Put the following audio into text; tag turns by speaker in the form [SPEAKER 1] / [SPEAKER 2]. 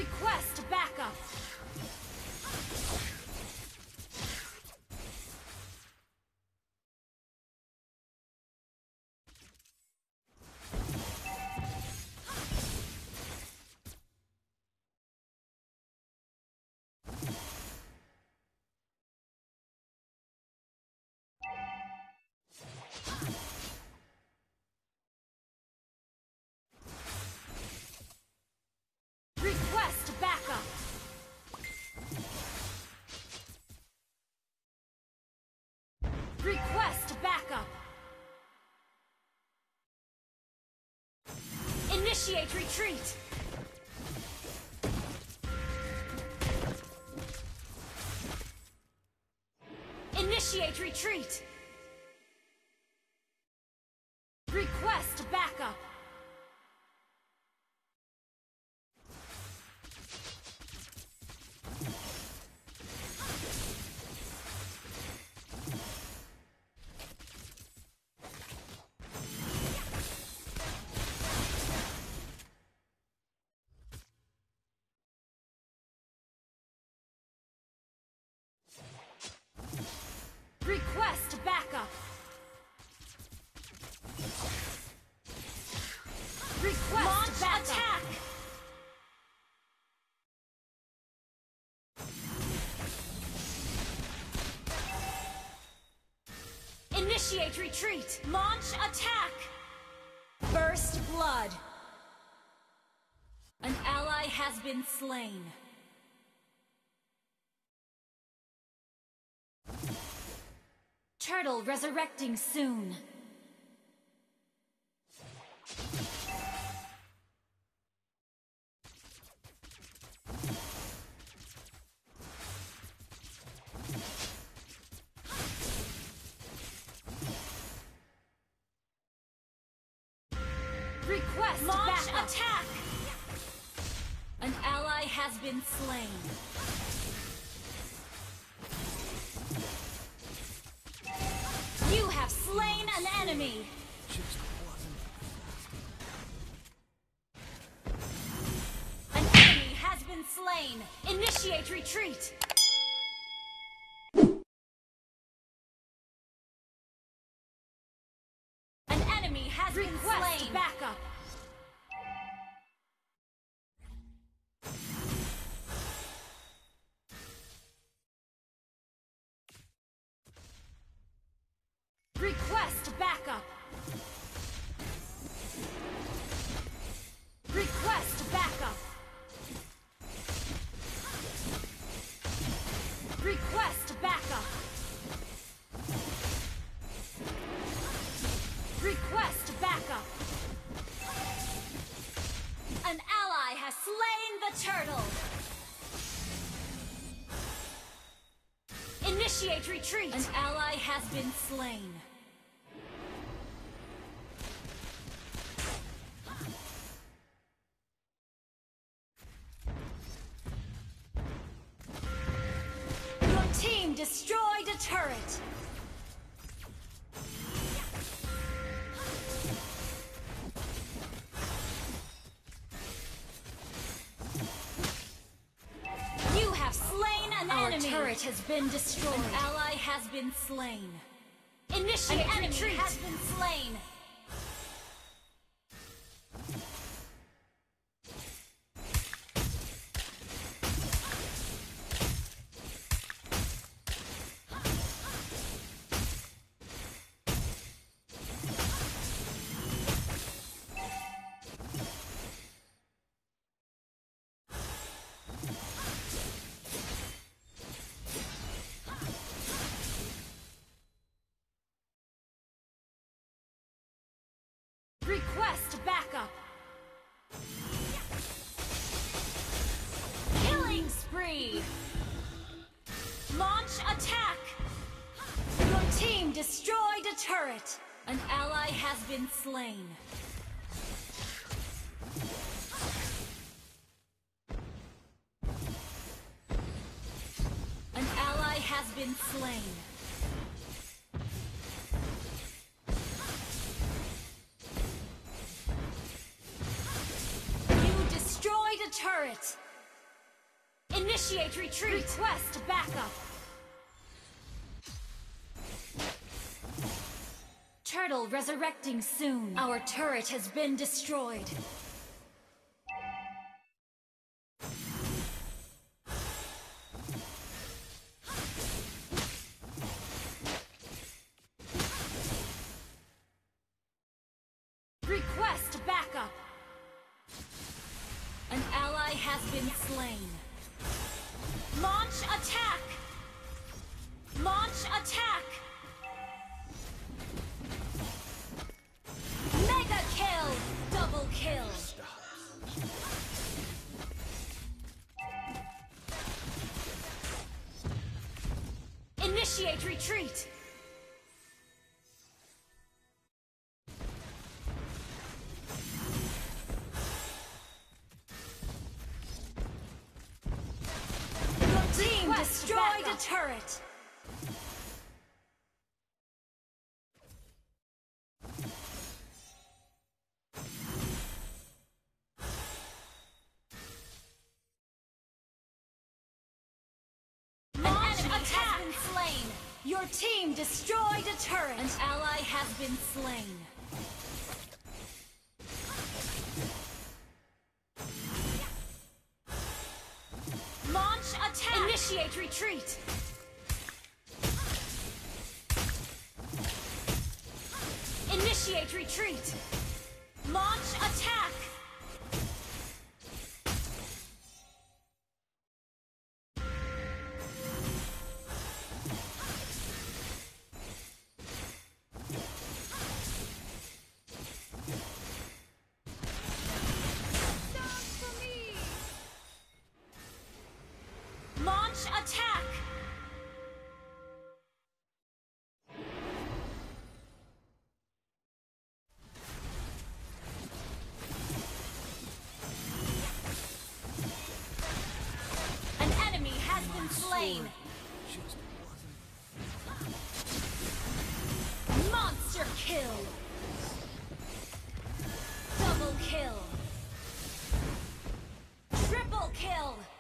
[SPEAKER 1] Request backup. Request backup. Request backup. Initiate retreat. Initiate retreat. Request backup. Request backup. Request launch backup. Attack. Initiate retreat. Launch attack. Burst blood. An ally has been slain. Turtle resurrecting soon. Request launch backup. Attack. An ally has been slain. You have slain an enemy! An enemy has been slain! Initiate retreat! An enemy has been slain! Backup! Request backup! Request backup! Request backup! Request backup! An ally has slain the turtle! Initiate retreat! An ally has been slain. Team destroyed a turret. You have slain an enemy. Our turret has been destroyed. An ally has been slain. Initiate an enemy retreat. Has been slain. Request backup! Killing spree! Launch attack! Your team destroyed a turret! An ally has been slain. An ally has been slain. Turret! Initiate retreat! Request backup! Turtle resurrecting soon. Our turret has been destroyed. Request backup! An ally has been slain. Launch attack! Launch attack! Mega kill! Double kill! Initiate retreat! Destroyed a turret! Launch attack! Has been slain! Your team destroyed a turret! An ally has been slain. Launch attack! Initiate retreat! Initiate retreat! Launch attack! Launch attack! An enemy has been slain. Monster kill! Double kill! Triple kill!